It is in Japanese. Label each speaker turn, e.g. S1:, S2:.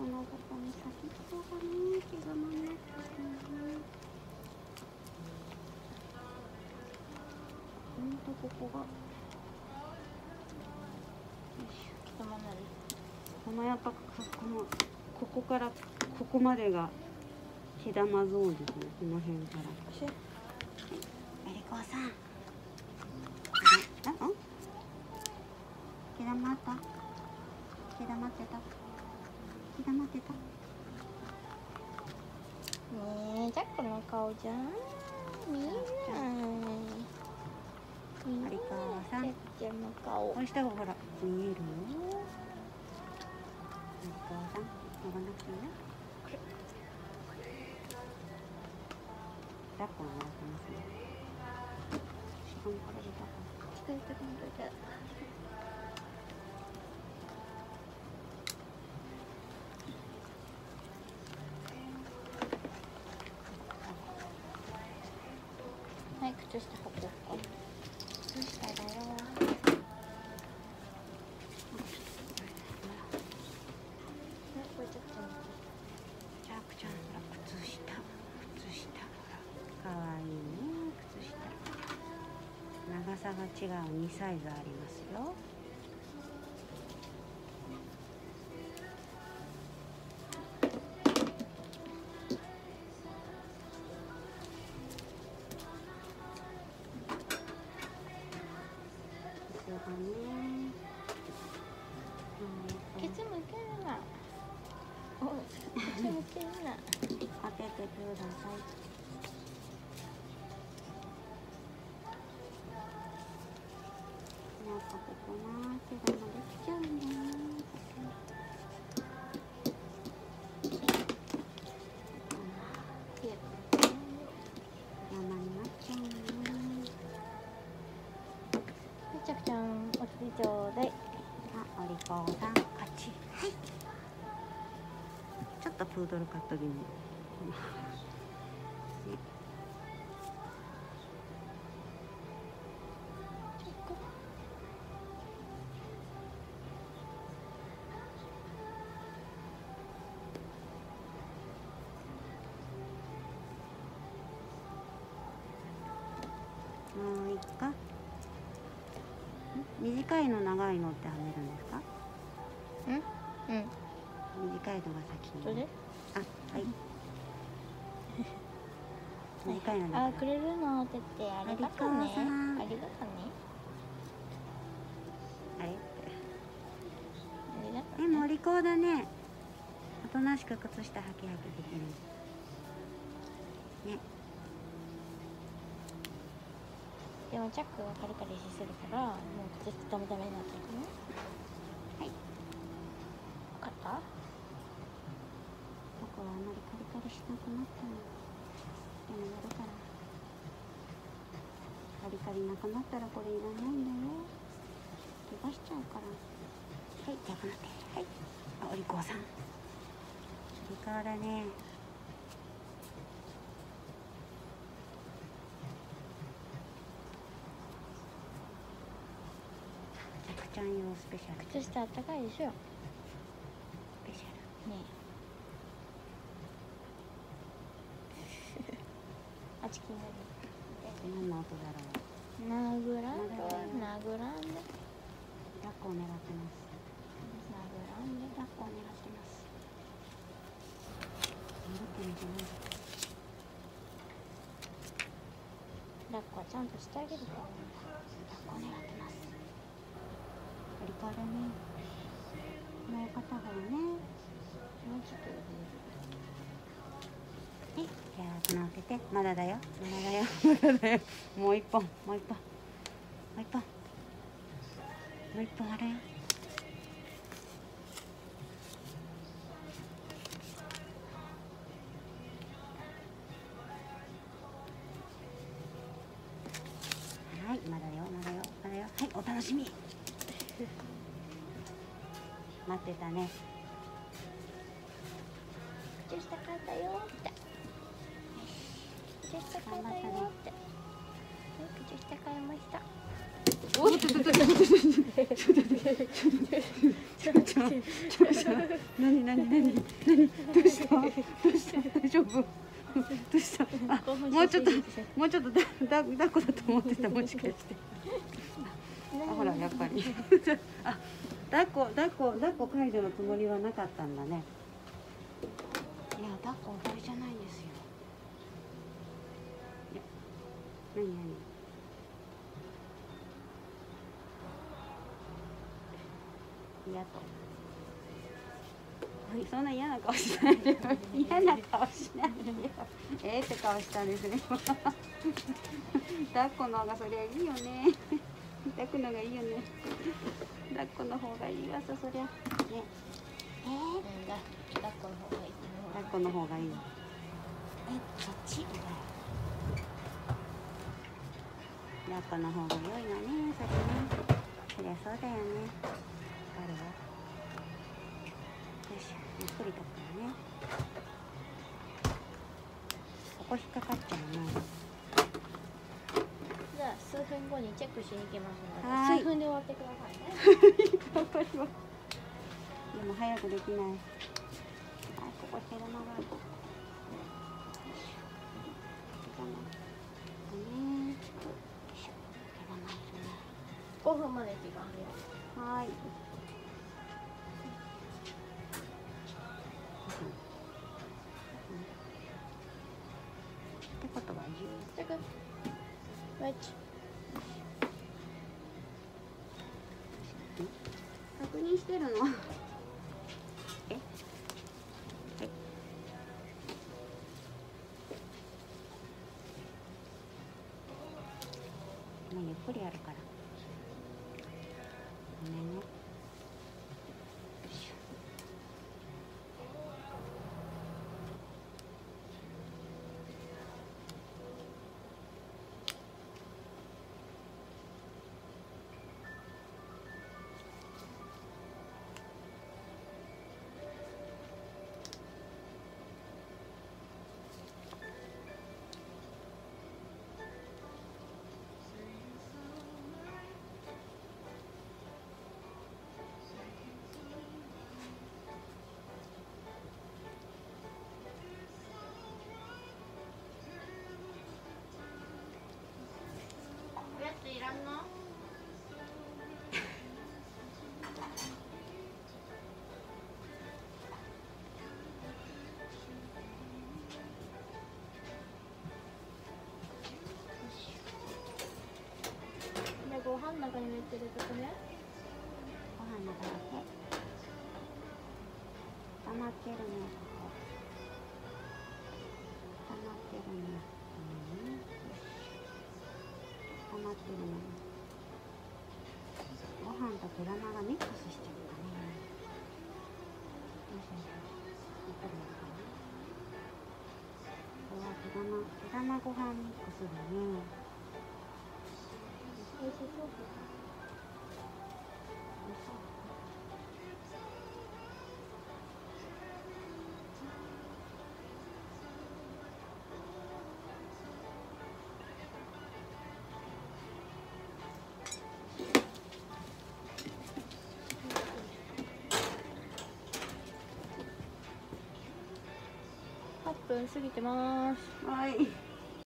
S1: のここに先っぽがね、毛玉になってるね。ここが。よいしょ。毛玉なる。このやっぱここからここまでが毛玉ゾーンですね。この辺から。えりこさん。毛玉あった？毛玉ってた？毛玉ってた？
S2: ねえ、ジャックの顔じゃん。見えない。
S1: ありこさん。
S2: ジャックの顔。
S1: こうした方がほら見えるよ。ありこさん、伸ばなくていいよ。抱っこをもらってますね。しかもこれで抱っこ。
S2: 近いとこに置いて。はい、靴下履こうか。靴下だよ。
S1: ジャックちゃん、ほら靴下、かわいいね、靴下。長さが違う2サイズありますよ。
S2: ケツ向けるな。おい、ケツ向けるな。
S1: 当ててください。やっぱここな、毛玉できちゃうんだよね。山になっちゃうね。
S2: ちゃくちゃん、お釣りちょうだい。
S1: あ、お利口さん、勝ち。はい。ちょっとプードルカット気味。ね、もういいか。短いの長いのってはめるんですか？
S2: うん。
S1: 短いのが先に。
S2: それ？
S1: あ、はい。短いの
S2: あ、くれるのって言って、ありがとうね。ありがとうね。
S1: あれ？
S2: ありがとう
S1: でもお利口だね。おとなしく靴下履きできる。ね。
S2: でもチャックがカリカリしするから、もう靴下ダメになってるかな。はい。分かった？
S1: 僕はあんまりカリカリしなくなったの。でもやるから。カリカリなくなったらこれいらないんだよ。怪我しちゃうから。はい、じゃあこの手。はい。あ、お利口さん。お利口だね。ちゃん用スペシャル。
S2: 靴下あったかいでしょ。
S1: スペシャル。
S2: ねえ。あちきになる。
S1: 何の音だろう。
S2: 殴らんで。
S1: 抱っこを狙ってます。
S2: 殴らんで。
S1: 抱っこを狙ってます。戻ってみてない。
S2: 抱っこはちゃんとしてあげるから。
S1: 抱っこを狙ってます。お利口だね。もう片方ね。もうちょっとはい、じゃあ乗せて。まだだよ。まだだよ。もう一本。もう一本あるよ。はい、まだよ。はい、お楽しみ。待ってたね。
S2: 靴下買ったよって。靴下買ったよって。靴下買いました。おっと。
S1: 何どうした大丈夫どうしたもうちょっと抱っこだと思ってたもしかしてほらやっぱり抱っこ解除のつもりはなかったんだね。いや抱っここれじゃないんですよ。いや何嫌とそんな嫌な顔しないでよ嫌な顔しないでよって顔したんですね抱っこの方がそりゃいいよね抱くのがいいよね抱っこの方がいいわさそりゃね
S2: 抱っこの方がいい
S1: 抱っこの方がいいそっち抱っこの方が良いわねそりゃそうだよねあるわよいしょゆっくりとくからねここ引っかかっちゃうね
S2: じゃあ数分後にチェックしに行きますの
S1: はい
S2: で数分で終わってくださいね
S1: 頑張りますでも早くできないここ毛玉がある
S2: 5分まで時間あるよ。
S1: はい。ってことは
S2: チェック。
S1: 確認してるの。はい。ゆっくりやるから。ごめんね。
S2: おやついらんの？ご飯の中に入れてるとこね。
S1: ご飯の中に溜まってるね。溜まってるね。溜まってるね。ご飯と毛玉がミックスしちゃったね。よいしょ。やっぱりやるかな。ここは毛玉ご飯ミックスだね。
S2: おいしそう。8分過ぎてます。
S1: はい。